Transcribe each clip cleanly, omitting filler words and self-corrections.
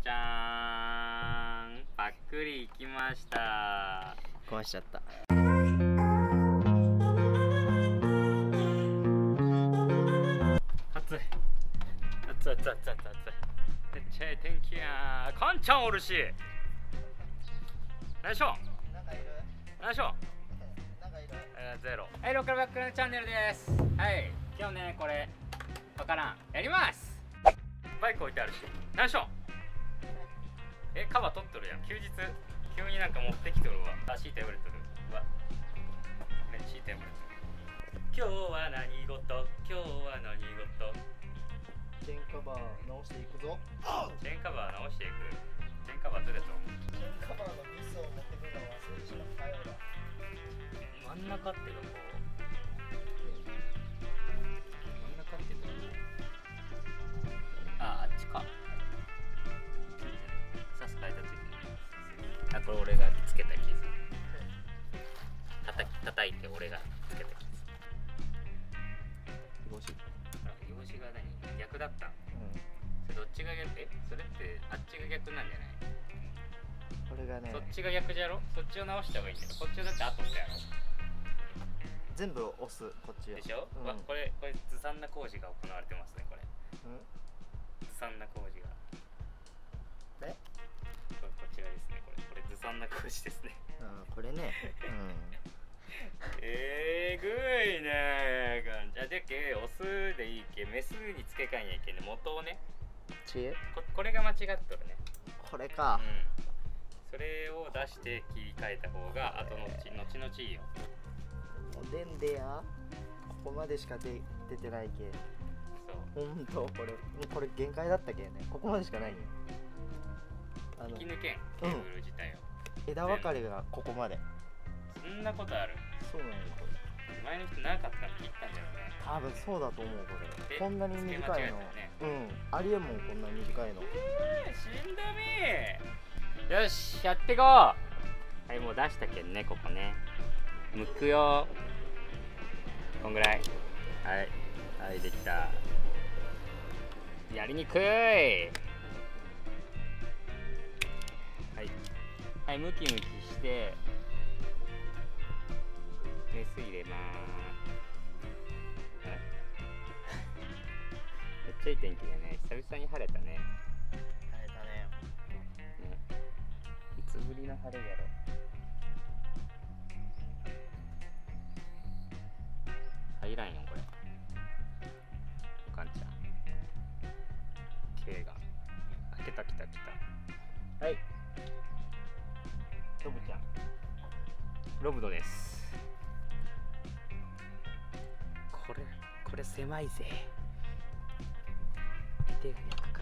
ちゃんパックリいきました。 壊しちゃった。 熱い熱い熱い熱い熱い熱い。めっちゃいい天気や。カンちゃんおるし。何しょ何しょゼロ。はい、ローカルバックのチャンネルです。はい、今日ね、これわからんやります。バイク置いてあるし。何しょカバー取っとるやん。休日急になんか持ってきとるわ。あ、シート破れとるわ。ね、シート破れとる。今日は何事、今日は何事。 チェーンカバー直していくぞ。 チェーンカバー直していく。チェーンカバーずれとる。 チェーンカバーのミスを持ってくるの忘れてしまったようだ。 真ん中ってどこ？真ん中ってどこ？あっちか。サス変えた時に。あ、これ俺がつけた傷。叩いて俺がつけた傷。 帽子。 用紙が何？逆だった。それどっちが逆？それってあっちが逆なんじゃない？ これがね。 そっちが逆じゃろ？そっちを直した方がいいんだよ。こっちをだって後したやろ。 全部押すこっちでしょ？これずさんな工事が行われてますねこれ。ずさんな工事が。こっちがですねこれずさんな工事ですね。 これね。 えぐいね。じゃでけオスでいいけメスにつけかんやいけね元をね。これが間違っとるね。 これか。 それを出して切り替えた方が後の後々いいよ。 おでんでやここまでしか出てないけ。そうほんとこれ限界だったけね。ここまでしかないよ。 引き抜けんケーブル自体を。 枝分かれがここまで。 そんなことある？ そうなんよこれ。 前の人なかったら切ったんじゃろうね。 多分そうだと思うこれ。こんなに短いの。ありえんもんこんな短いの。 しんどみ。よしやってこう。はいもう出したけんねここね。むくよ。こんぐらい。はいできた。やりにくい。はいムキムキしてメス入れまーす。めっちゃいい天気だね。久々に晴れたね。 晴れたね。 いつぶりの晴れやろ。入らんよこれ。おかんちゃん。K が。来た。はい。ロブちゃん。ロブドです。これ狭いぜ。手が焼くか。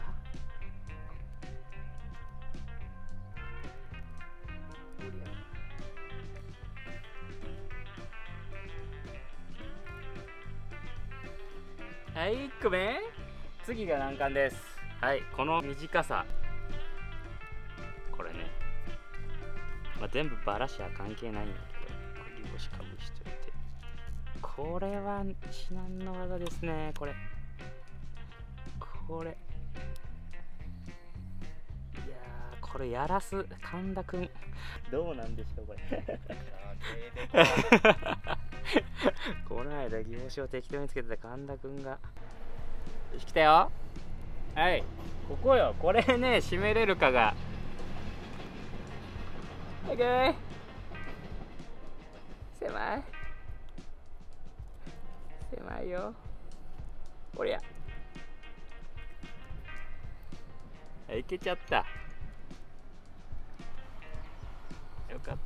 はい、1個目。次が難関です。はい、この短さ。これね。全部バラしは関係ないんだけど、これ煮干しかぶしといて。これは至難の技ですね、これ。いやー、これやらす神田くん。どうなんでしょう、これ。この間、煮干しを適当につけてた神田くんが。よし、来たよ。はい、ここよ。これね、締めれるかが。オッケー。狭いよ。おりゃ。いけちゃった。よかった。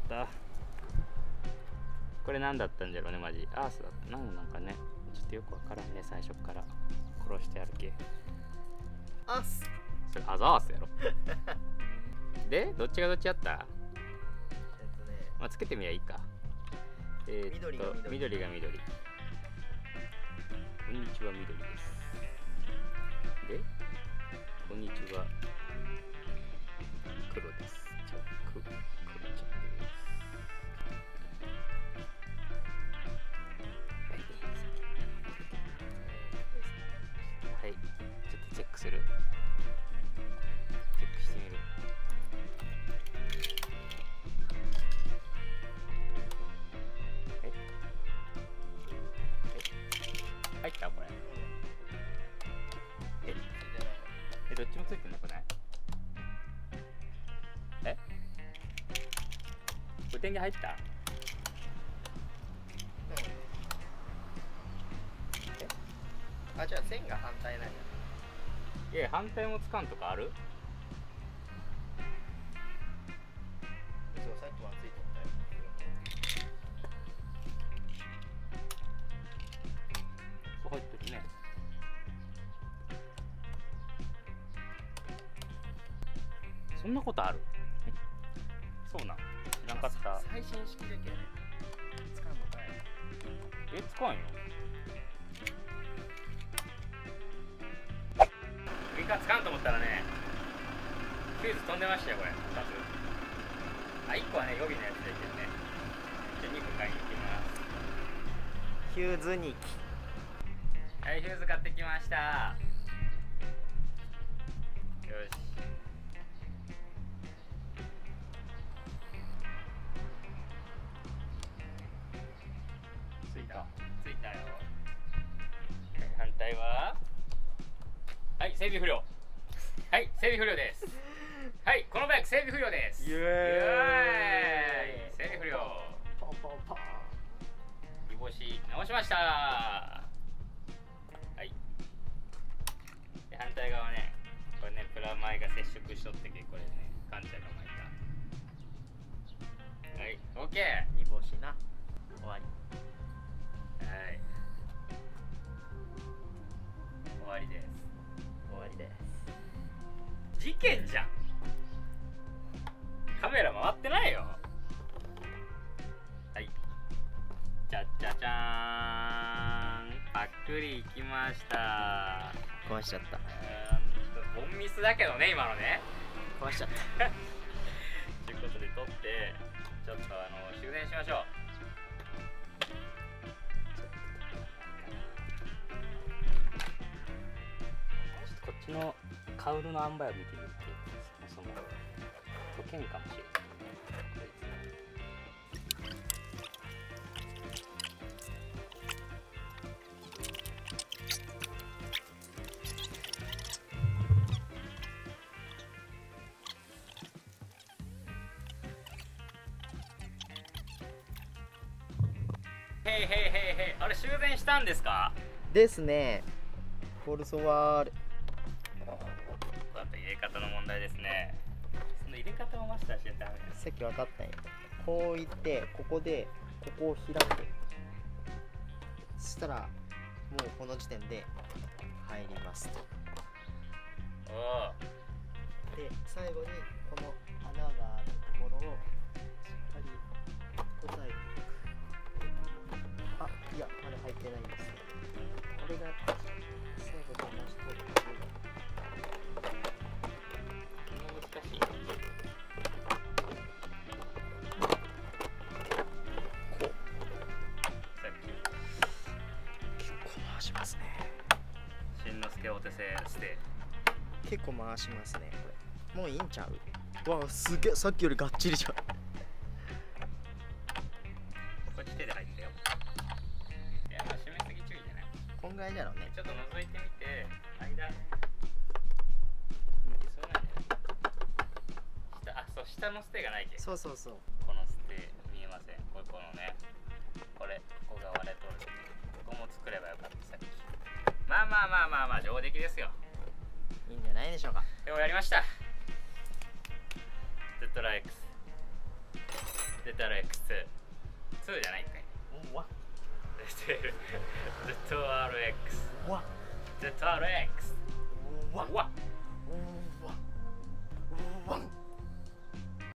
これ何だったんじゃろうね、マジ。アースだった。なんかね、ちょっとよくわからんね、最初から。殺してあるけ。 アース。 それアザースやろ。で、どっちがどっちやった？つけてみりゃいいか。 緑が緑。 こんにちは緑です。で、こんにちは黒です。じゃあ黒ちゃんです。はい、ちょっとチェックする。チェックしてみる。 どっちもついてんのこれ。え？これ電源入った？ あ、じゃあ線が反対なんや。 いや、反対もつかんとかある？ そう、さっきはついとったよ。 そう入ってるね。そんなことある？そうなん？知らんかった。 最新式だけどね。つかんのかい。 え、つかんよ。輪郭つかんと思ったらね、フューズ飛んでましたよこれ。2つ。あ、1個はね予備のやつでいけるね。じゃあ2個買いに行きます。 ヒューズ2機。 はい、フューズ買ってきました。よし。ついた。ついたよ。反対は。はい、整備不良。はい、整備不良です。はい、このバイク整備不良です。 イエーイ。 整備不良。 ポンポンポン。 煮干し直しました。はい。で反対側ね、これねプラマイが接触しとってけこれね、カンちゃんが巻いた。はい、オッケー。 煮干しな。終わり。 はい。終わりです。 終わりです。 事件じゃん。カメラ回ってないよ。はい。じゃじゃじゃーん。パックリいきました。 壊しちゃった。 ボンミスだけどね今のね。 壊しちゃった。 ということで撮ってちょっと修繕しましょう。こっちのカウルの塩梅を見てみると、そもそも溶けんかもしれない。へいへいへいへい、あれ修繕したんですか？ ですね。フォルソワール。 あと入れ方の問題ですね。その入れ方をマスターしちゃダメです。 さっき分かったんよ。こういってここでここを開く。そしたらもうこの時点で入りますと。 おお。 で最後にこの穴があるところをしっかり押さえていく。あ、いやまだ入ってないんです。これが最後で同じところ。 難しい。 結構回しますね。 しんのすけお手製ステ結構回しますねこれ。もういいんちゃう？わあすげえ、さっきよりがっちりじゃん。 こっち手で入ったよ。いや、まあ締めすぎ注意じゃない。 こんぐらいだろうね。 ちょっと覗いてみて間そうなんだよ。あ、そう、下のステがないけ。 そうそうそう。 このステ見えません。このね、これここが割れとる。ここも作ればよかったさっき。まあまあまあまあまあ上出来ですよ。 いいんじゃないでしょうか。 でもやりました。ZRX 2じゃないんかい。 うわ ZRX うわ ZRX うわうわ